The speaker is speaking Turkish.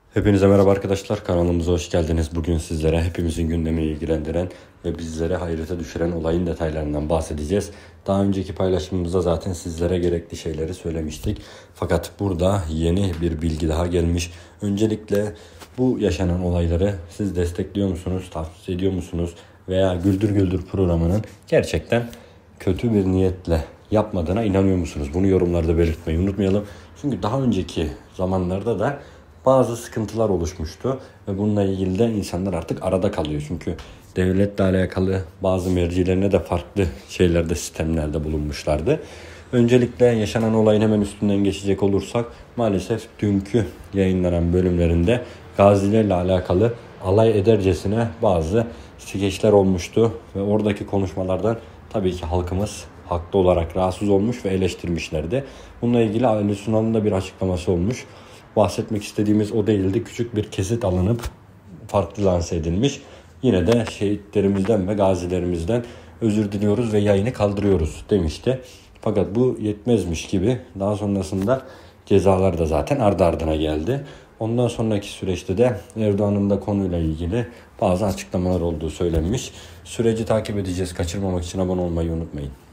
Hepinize merhaba arkadaşlar, kanalımıza hoş geldiniz. Bugün sizlere hepimizin gündemini ilgilendiren ve bizlere hayrete düşüren olayın detaylarından bahsedeceğiz. Daha önceki paylaşımımızda zaten sizlere gerekli şeyleri söylemiştik. Fakat burada yeni bir bilgi daha gelmiş. Öncelikle bu yaşanan olayları siz destekliyor musunuz, tavsiye ediyor musunuz? Veya Güldür Güldür programının gerçekten kötü bir niyetle yapmadığına inanıyor musunuz? Bunu yorumlarda belirtmeyi unutmayalım. Çünkü daha önceki zamanlarda da bazı sıkıntılar oluşmuştu ve bununla ilgili de insanlar artık arada kalıyor. Çünkü devletle alakalı bazı mercilerine de farklı şeylerde, sistemlerde bulunmuşlardı. Öncelikle yaşanan olayın hemen üstünden geçecek olursak, maalesef dünkü yayınlanan bölümlerinde gazilerle alakalı alay edercesine bazı skeçler olmuştu ve oradaki konuşmalardan tabii ki halkımız haklı olarak rahatsız olmuş ve eleştirmişlerdi. Bununla ilgili Ali Sunal'ın da bir açıklaması olmuş. Bahsetmek istediğimiz o değildi. Küçük bir kesit alınıp farklı lanse edilmiş. Yine de şehitlerimizden ve gazilerimizden özür diliyoruz ve yayını kaldırıyoruz demişti. Fakat bu yetmezmiş gibi daha sonrasında cezalar da zaten ardı ardına geldi. Ondan sonraki süreçte de Erdoğan'ın da konuyla ilgili bazı açıklamalar olduğu söylenmiş. Süreci takip edeceğiz. Kaçırmamak için abone olmayı unutmayın.